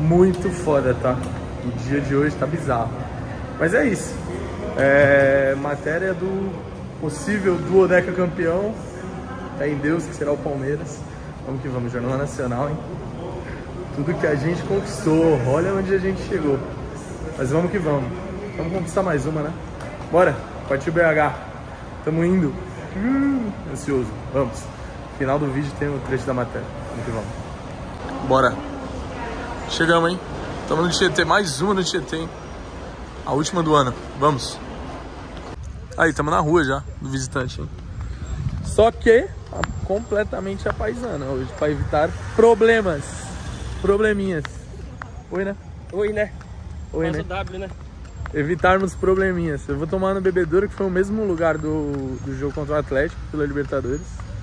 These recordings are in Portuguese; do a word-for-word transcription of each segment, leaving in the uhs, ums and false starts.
muito foda, tá? O dia de hoje tá bizarro. Mas é isso. É matéria do possível duodeca campeão. Fé em Deus, que será o Palmeiras. Vamos que vamos, Jornal Nacional, hein? Tudo que a gente conquistou, olha onde a gente chegou. Mas vamos que vamos. Vamos conquistar mais uma, né? Bora, partiu B H. Tamo indo. Uh, ansioso, vamos. Final do vídeo tem o trecho da matéria. Vamos que vamos. Bora. Chegamos, hein? Tamo no Tietê, mais uma no Tietê, hein? A última do ano. Vamos. Aí, tamo na rua já, do visitante, hein? Só que completamente a paisana hoje, pra evitar problemas. Probleminhas. Oi, né? Oi, né? Oi, né? W, né? Evitarmos probleminhas. Eu vou tomar no Bebedouro, que foi o mesmo lugar do, do jogo contra o Atlético, pela Libertadores.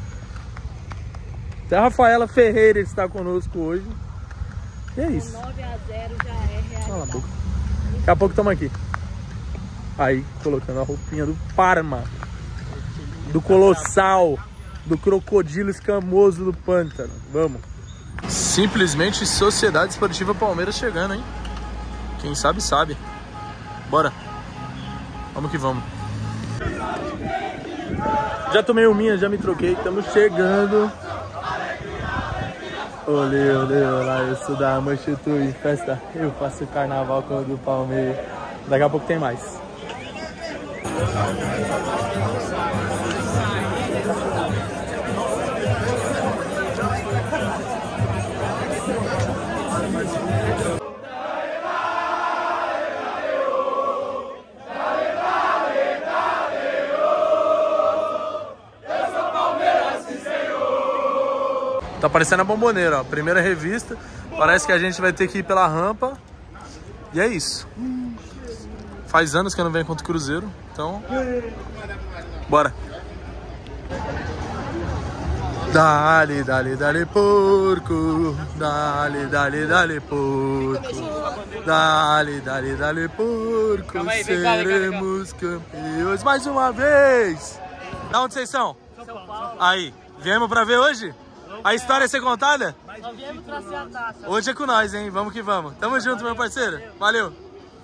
Até a Rafaela Ferreira está conosco hoje. E é isso. nove a zero já é realidade. Cala a boca. Daqui a pouco estamos aqui. Aí, colocando a roupinha do Parma. Do Colossal. Do Crocodilo Escamoso do Pântano. Vamos. Simplesmente Sociedade Esportiva Palmeiras chegando, hein? Quem sabe, sabe. Bora. Vamos que vamos. Já tomei o minha, já me troquei. Estamos chegando. Olê, olê, olá, eu sou da Manchete em festa. Eu faço carnaval com o do Palmeiras. Daqui a pouco tem mais. Tá parecendo a Bomboneira, ó. Primeira revista. Parece que a gente vai ter que ir pela rampa. E é isso. Faz anos que eu não venho contra o Cruzeiro. Então, bora. Dale, dale, dale, porco. Dale, dale, dale, porco. Dale, dale, dale, porco. Aí, vem cá, vem cá, vem cá. Seremos campeões mais uma vez. Da onde vocês são? São Paulo. Aí, viemos pra ver hoje? A história é ser contada? Só viemos trazer a taça. Hoje é com nós, hein? Vamos que vamos. Tamo junto, meu parceiro. Valeu.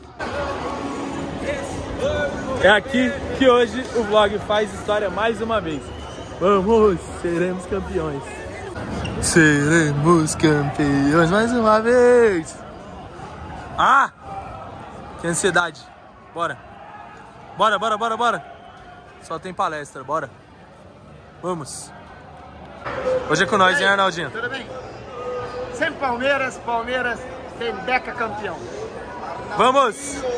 É aqui que hoje o vlog faz história mais uma vez. Vamos, seremos campeões. Seremos campeões mais uma vez. Ah! Que ansiedade. Bora. Bora, bora, bora, bora. Só tem palestra, bora. Vamos. Hoje é com nós, hein, Arnaldinho? Tudo bem? Sempre Palmeiras, Palmeiras tem Deca campeão. Vamos!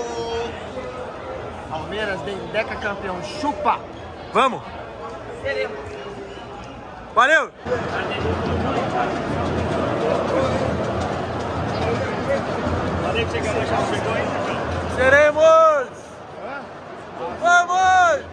Palmeiras tem Deca campeão. Chupa! Vamos! Valeu! Valeu que chegou, já chegou, hein? Seremos! Vamos!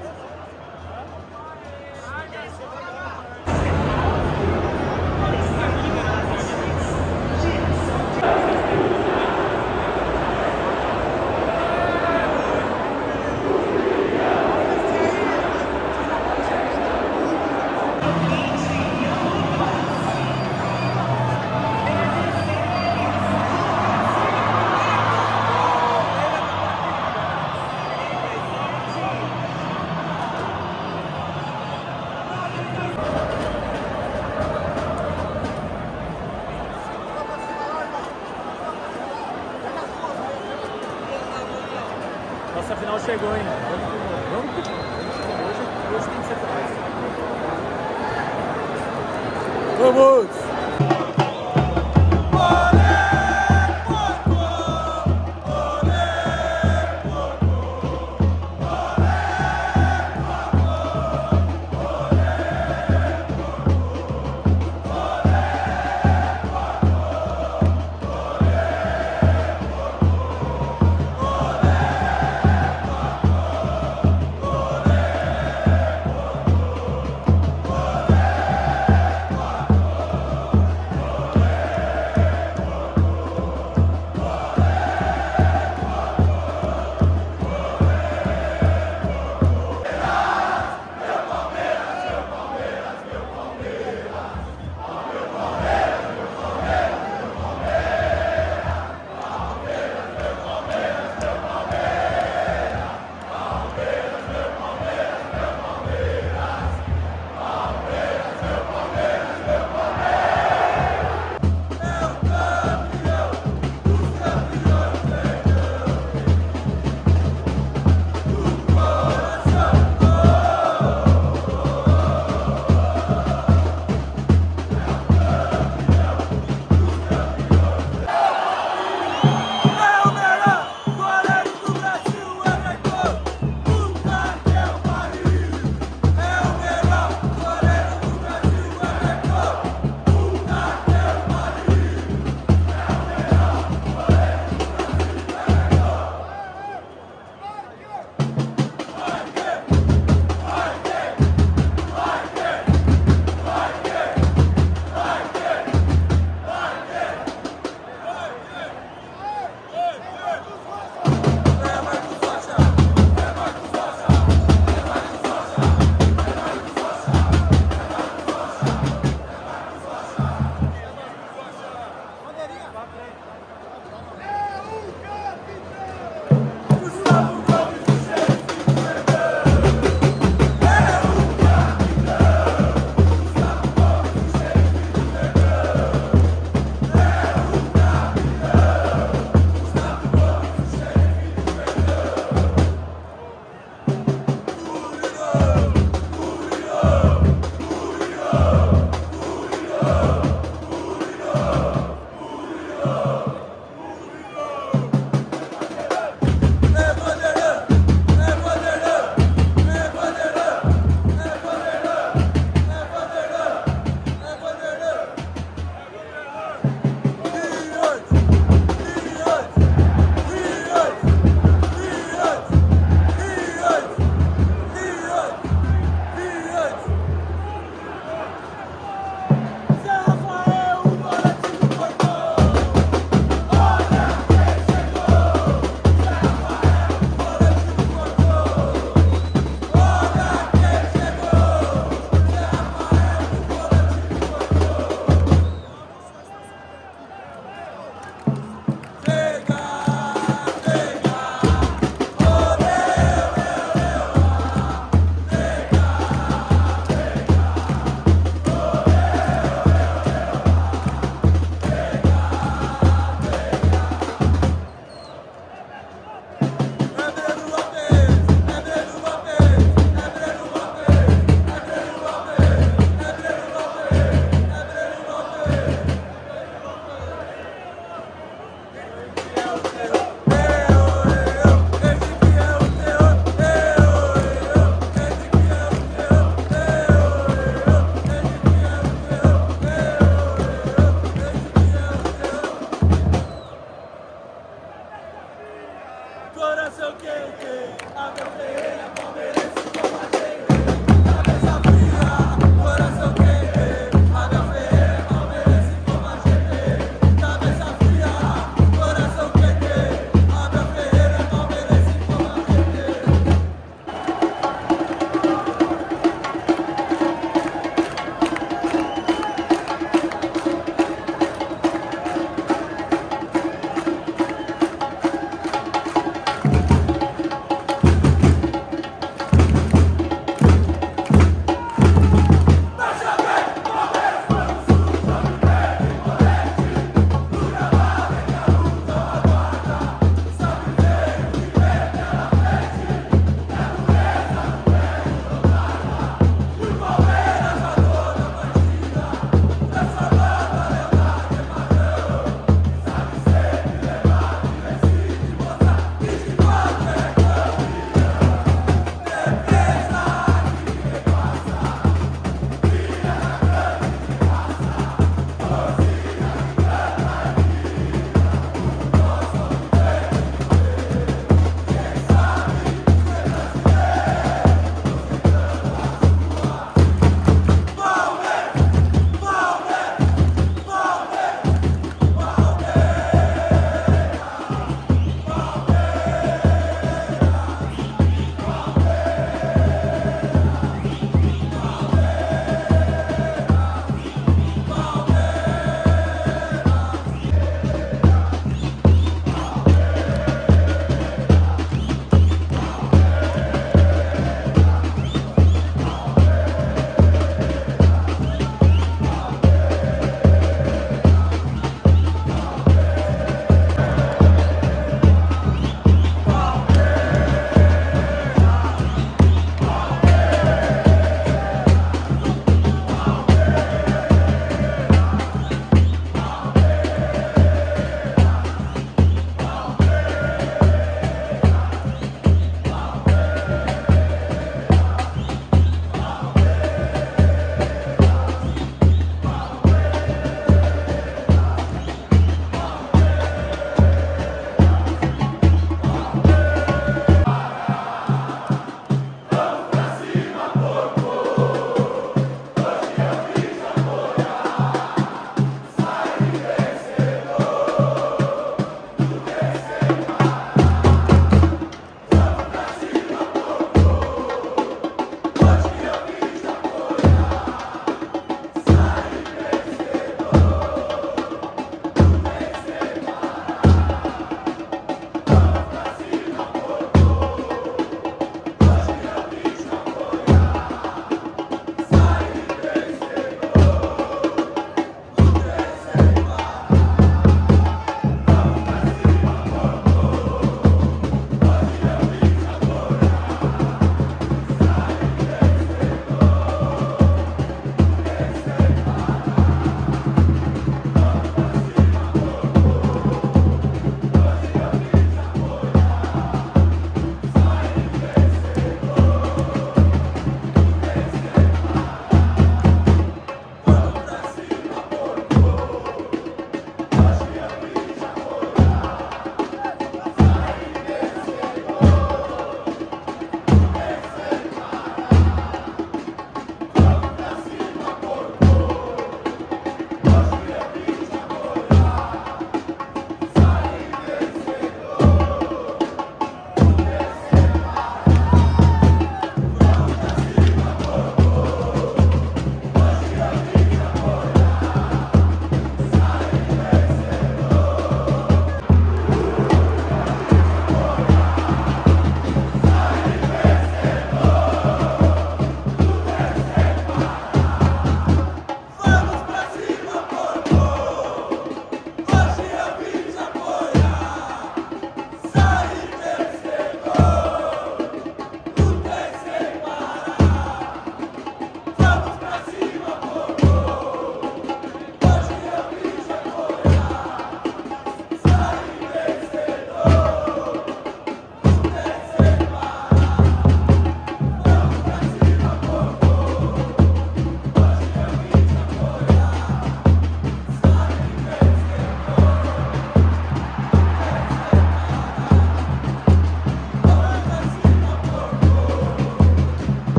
Nossa final chegou, hein? Vamos que vamos. Hoje, hoje tem que ser mais. Vamos!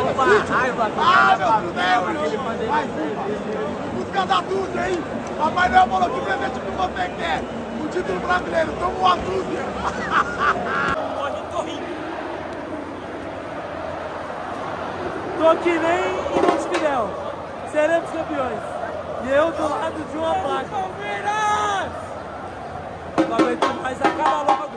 uma raiva. Ah, meu Deus, meu mais uma. Busca da dúzia, hein? Papai Noel falou que presente que você quer. O título brasileiro, toma uma dúzia. Tô que nem em Montevidéu. Seremos campeões. E eu do lado de uma placa. Palmeiras! Não aguento mais, acaba logo.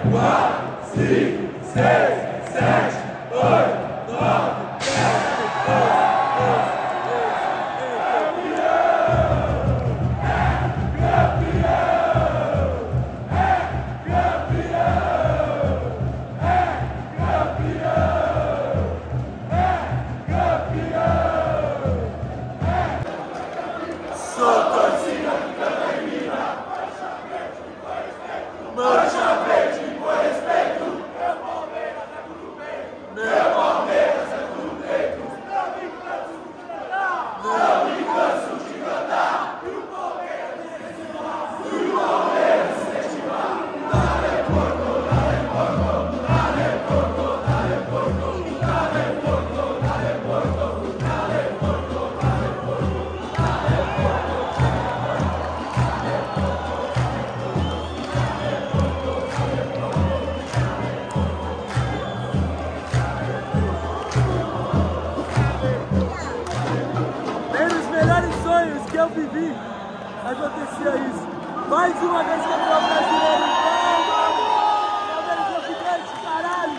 eu vivi, acontecia isso. Mais uma vez campeão brasileiro. Palmeiras é gigante, caralho!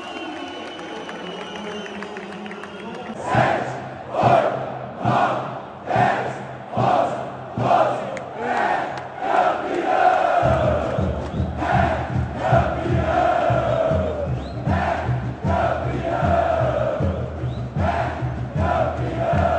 sete, oito, nove, dez, onze, doze. É campeão! É campeão! É campeão! É campeão!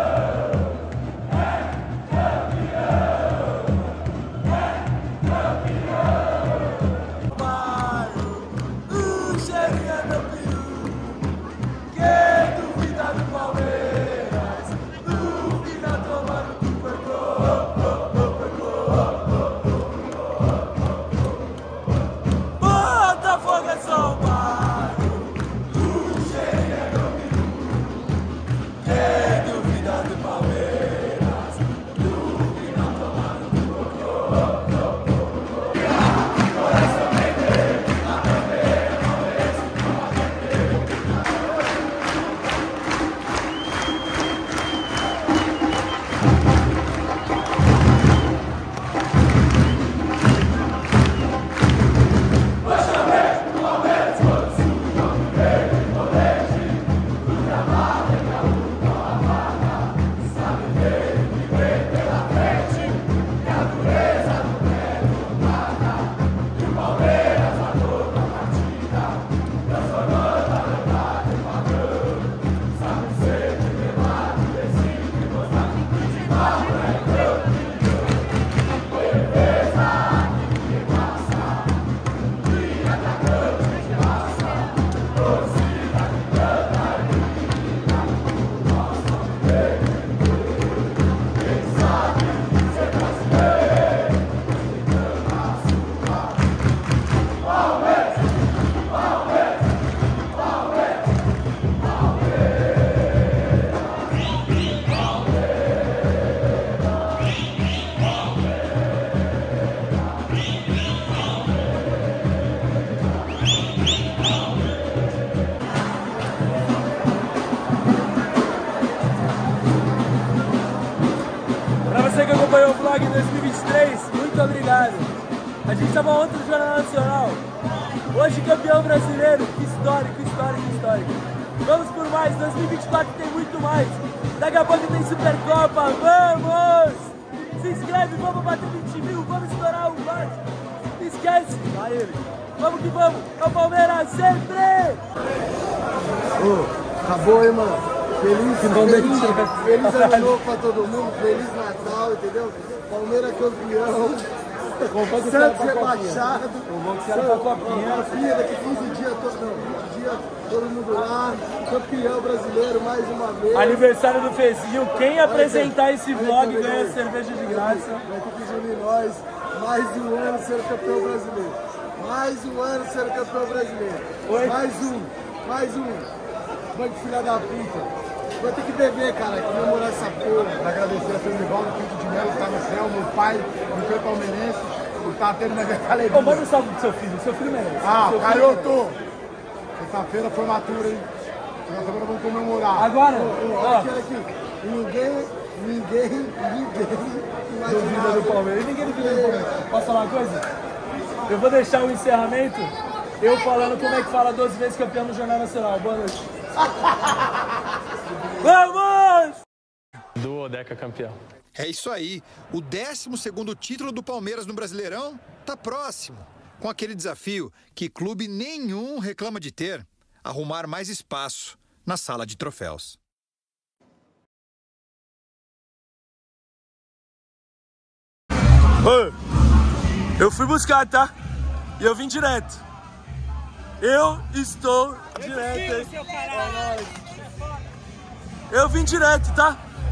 Você que acompanhou o vlog em dois mil e vinte e três, muito obrigado. A gente estava ontem no Jornal Nacional. Hoje campeão brasileiro. Que história, que história, que história. Vamos por mais, dois mil e vinte e quatro tem muito mais. Daqui a pouco tem Supercopa, vamos! Se inscreve, vamos bater vinte mil, vamos estourar o like. Esquece, vai ele. Vamos que vamos, é o Palmeiras sempre! Ô, acabou aí, mano. Feliz, feliz, feliz ano novo pra todo mundo, feliz Natal, entendeu? Palmeiras campeão, Santos rebaixado, Copinha, daqui quinze dias, todo, não, vinte dias, todo mundo lá, campeão brasileiro mais uma vez. Aniversário do Fezinho, quem apresentar esse vlog ganha cerveja de graça. Vai ter que unir nós, mais um ano sendo campeão brasileiro, mais um ano sendo campeão brasileiro, mais um, mais um, mano de filha da puta. Vou ter que beber, cara, comemorar essa porra. Agradecer a seu Nivaldo Pinto de Melo, que tá no céu, meu pai, meu pai palmeirense, que tá tendo uma alegria. Ô, manda um salve pro seu filho, seu filho merece. Ah, seu Caioto! Sexta-feira foi formatura, hein? Sexta-feira vamos comemorar. Agora, Ô, ô, ó, aqui, aqui. Ninguém, ninguém, ninguém duvida do Palmeiras. Ninguém duvida do Palmeiras. Posso falar uma coisa? Eu vou deixar o encerramento Eu falando como é que fala doze vezes campeão no Jornal Nacional. Boa noite. Vamos! Duo Deca campeão. É isso aí. O décimo segundo título do Palmeiras no Brasileirão tá próximo. Com aquele desafio que clube nenhum reclama de ter. Arrumar mais espaço na sala de troféus. Ô, eu fui buscar, tá? E eu vim direto. Eu estou direto, hein? Eu vim direto, tá?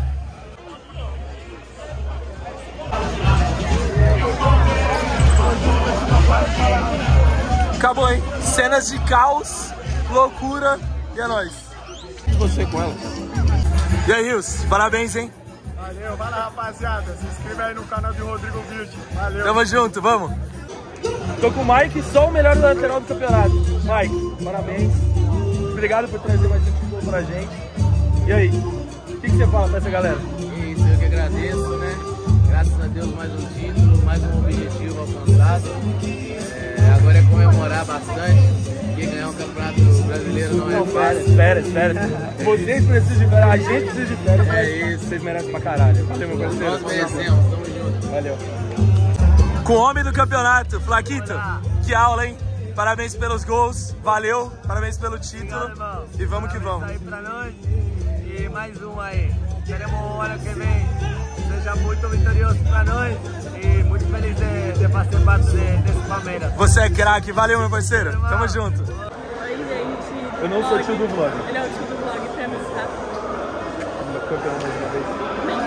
Acabou, hein? Cenas de caos, loucura e é nóis. E você com ela? E aí, Rios? Parabéns, hein? Valeu, vai lá, rapaziada. Se inscreve aí no canal de Rodrigo Wild. Valeu. Tamo junto, vamos. Tô com o Mike, só o melhor lateral do campeonato. Mike, parabéns. Obrigado por trazer mais gente boa pra gente. E aí, o que, que você fala pra essa galera? É isso, eu que agradeço, né? Graças a Deus, mais um título, mais um objetivo alcançado. É, agora é comemorar bastante, porque ganhar um campeonato brasileiro não é fácil. Férias, férias. Vocês precisam de férias, a gente precisa de férias. É isso. Vocês merecem pra caralho. Valeu, meu parceiro. Nós merecemos, tamo junto. Valeu. Com o homem do campeonato, Flaquito. Que aula, hein? Parabéns pelos gols, valeu, parabéns pelo título. Obrigado, e vamos que vamos. Aí pra nós. E mais um aí. Teremos um ano que vem. Seja muito vitorioso pra nós. E muito feliz de, de fazer parte de, desse Palmeiras. Você é craque, valeu, meu parceiro. Tamo junto. Oi, gente. Eu não sou tio do vlog. Ele é o tio do vlog, temos, tá? Campeão mais uma vez.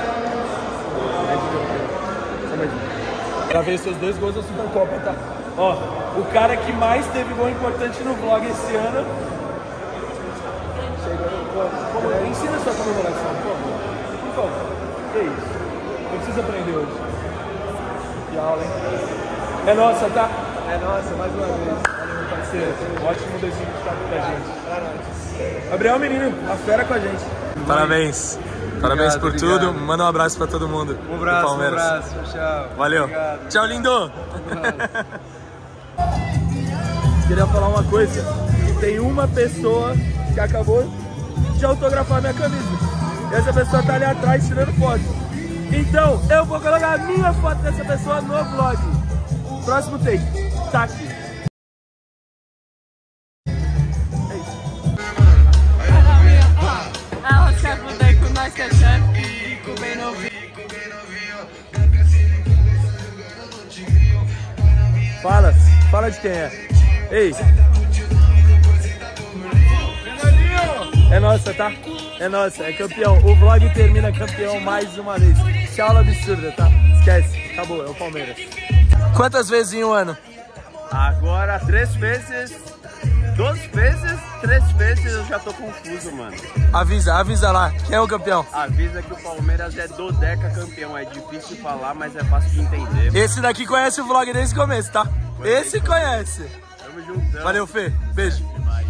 Só mais um. Pra ver seus dois gols da Supercopa, tá? Ó, o cara que mais teve gol importante no vlog esse ano. Chega, é, ensina a sua comemoração, por favor. Por favor. Que isso? Eu preciso aprender hoje. Que aula, hein? É nossa, tá? É nossa, mais uma vez. Valeu, meu parceiro. Ótimo dois mil e vinte e quatro pra gente. Pra nós. Gabriel, menino, a fera com a gente. Parabéns. Parabéns por obrigado. Tudo. Manda um abraço pra todo mundo. Um abraço, do Palmeiras. um abraço. Tchau. Valeu. Obrigado. Tchau, lindo. Queria falar uma coisa. Tem uma pessoa que acabou de autografar minha camisa. E essa pessoa tá ali atrás tirando foto. Então, eu vou colocar a minha foto dessa pessoa no vlog. Próximo take. Tá aqui. Ah, Oscar Budeco, nós que é chefe. Bem novinho. Fala, fala de quem é. Ei. É nossa, tá? É nossa, é campeão. O vlog termina campeão mais uma vez. Que aula absurda, tá? Esquece, acabou, é o Palmeiras. Quantas vezes em um ano? Agora, três vezes, duas vezes, três vezes eu já tô confuso, mano. Avisa, avisa lá, quem é o campeão? Avisa que o Palmeiras é do Deca campeão, é difícil de falar, mas é fácil de entender. Esse daqui conhece o vlog desde o começo, tá? Esse conhece. Tamo juntão. Valeu, Fê. Beijo.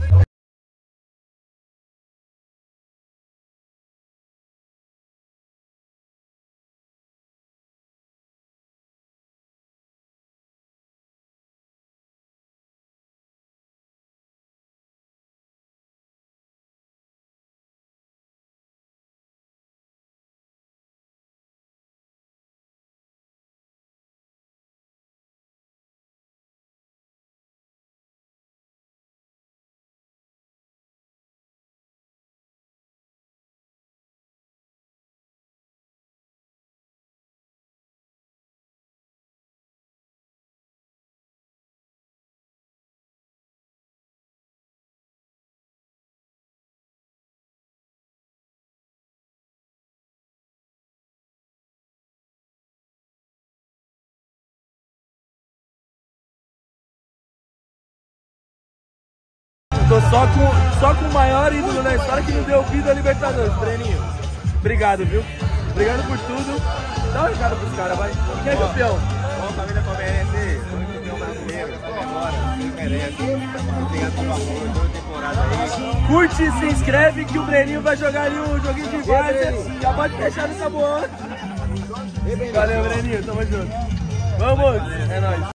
Tô só com, só com o maior ídolo da história que me deu vida a Libertadores, Breninho. Obrigado, viu? Obrigado por tudo. Dá um recado pros caras, vai. Quem é campeão? Bom, família palmeirense, campeão brasileiro, comemora, vocês merecem. Obrigado pelo apoio, toda temporada aí. Curte e se inscreve que o Breninho vai jogar ali um joguinho de várzea. Já pode fechar no sabor. Valeu, Breninho, tamo junto. Vamos, é nóis.